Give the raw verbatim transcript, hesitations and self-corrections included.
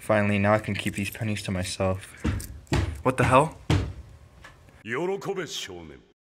Finally, now I can keep these pennies to myself. What the hell? 喜べ少年